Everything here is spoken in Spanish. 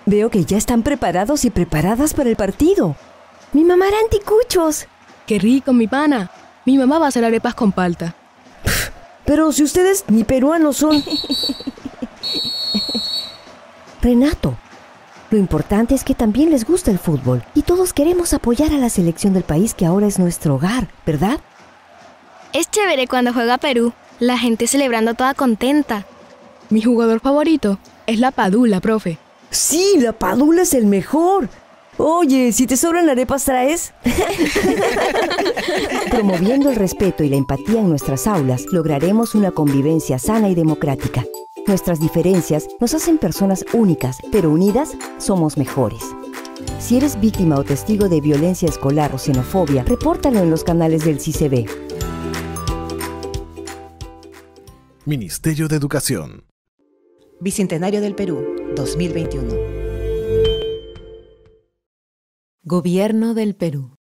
Veo que ya están preparados y preparadas para el partido. Mi mamá hará anticuchos. ¡Qué rico, mi pana! Mi mamá va a hacer arepas con palta. Pero si ustedes ni peruanos son... Renato, lo importante es que también les gusta el fútbol y todos queremos apoyar a la selección del país que ahora es nuestro hogar, ¿verdad? Es chévere cuando juega Perú, la gente celebrando toda contenta. Mi jugador favorito es la Padula, profe. Sí, la Padula es el mejor. Oye, si te sobran arepas, ¿traes? Promoviendo el respeto y la empatía en nuestras aulas, lograremos una convivencia sana y democrática. Nuestras diferencias nos hacen personas únicas, pero unidas somos mejores. Si eres víctima o testigo de violencia escolar o xenofobia, repórtalo en los canales del CICB. Ministerio de Educación. Bicentenario del Perú, 2021. Gobierno del Perú.